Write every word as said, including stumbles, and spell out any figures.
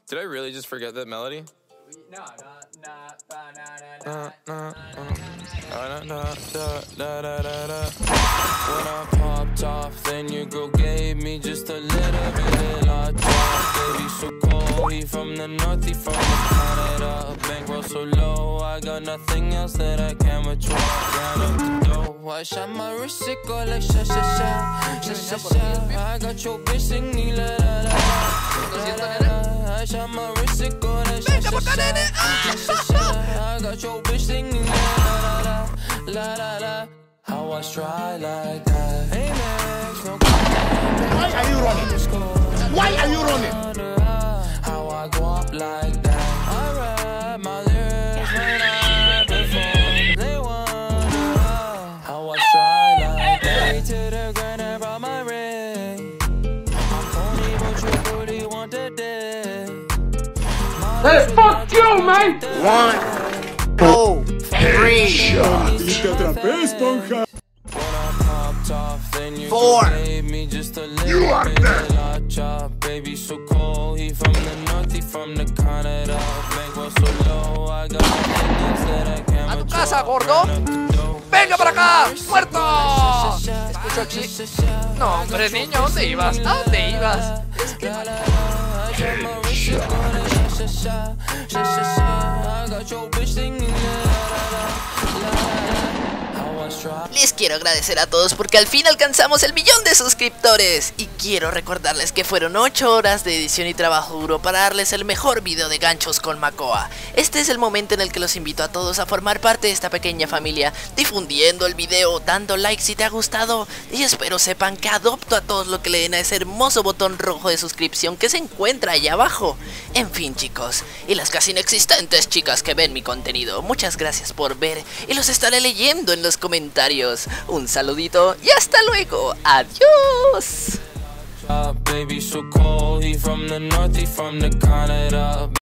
Did I really just forget that melody? No, no, no, When I popped off, then your girl gave me just a little bit of drop. Baby, so cold, he from the north, he from the Canada. Bankroll so low, I got nothing else that I can withdraw. Ran up the dough, I shot my wrist, it go like sha sha sha, sha sha sha. I got your bitch singing la la la la. I shot my wrist, it go like sha sha sha, sha sha sha. I got your bitch singing la la la la la la. How I try like that? Hey Max, no. Why are you running? Why are you running? How I go up like that? I rap my lyrics when I perform. They wonder how I try like that. To the ground, I brought my ring. I'm phony, but you really want the day. Hey, fuck you, man! One, two, three, four. You are dead! Baby, so cold, he from the north, he from the Canada. Bankroll so low, I got nothing that I can't ¡A tu casa, gordo! ¡Venga para acá! ¡Muerto! Escucho aquí. No, hombre, niño, ¿dónde ibas? ¿A dónde ibas? Es que... Les quiero agradecer a todos porque al fin alcanzamos el millón de suscriptores. Y quiero recordarles que fueron ocho horas de edición y trabajo duro para darles el mejor video de ganchos con Macoa. Este es el momento en el que los invito a todos a formar parte de esta pequeña familia, difundiendo el video, dando like si te ha gustado. Y espero sepan que adopto a todos lo que le den a ese hermoso botón rojo de suscripción que se encuentra ahí abajo. En fin, chicos, y las casi inexistentes chicas que ven mi contenido, muchas gracias por ver y los estaré leyendo en los comentarios. Un saludito y hasta luego. Adiós.